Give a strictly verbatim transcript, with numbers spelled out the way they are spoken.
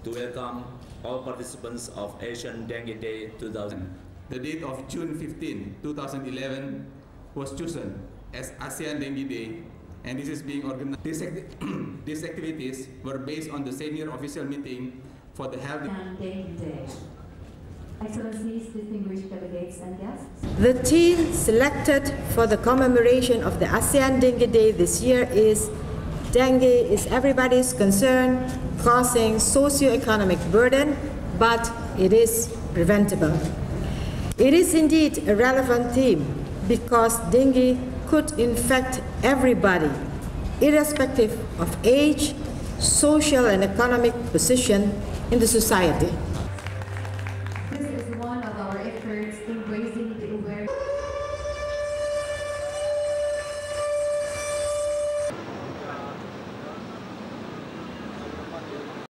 to welcome all participants of ASEAN Dengue Day two thousand. The date of June fifteenth, two thousand eleven was chosen as ASEAN Dengue Day, and this is being organized. These, acti these activities were based on the senior official meeting for the health ASEAN Dengue Day. Excellencies, distinguished delegates and guests. The theme selected for the commemoration of the ASEAN Dengue Day this year is Dengue is everybody's concern, causing socioeconomic burden, but it is preventable. It is indeed a relevant theme because dengue could infect everybody, irrespective of age, social and economic position in the society.